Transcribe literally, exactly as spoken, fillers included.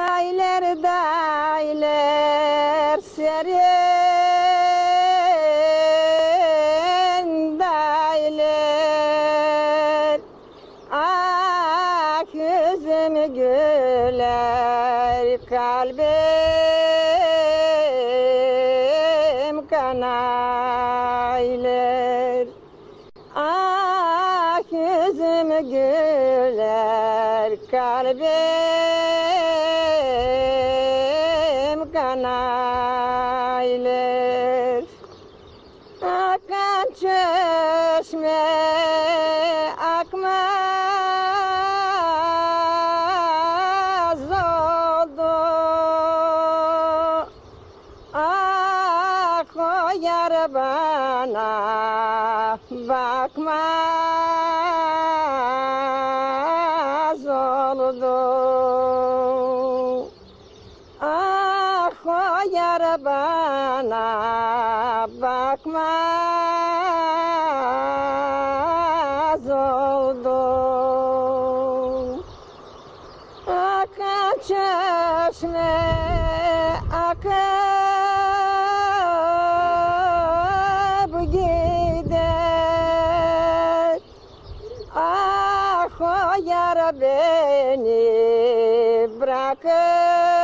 Dailer dailer serin dailer ah yüzüm güler kalbim kanayler ah yüzüm güler kalbim kanayler akan çeşme akmaz oldu ah o yar bana bakmaz oldu ah o yar bana bakmaz oldu akan çeşme akıp gider ah o yar beni bırakır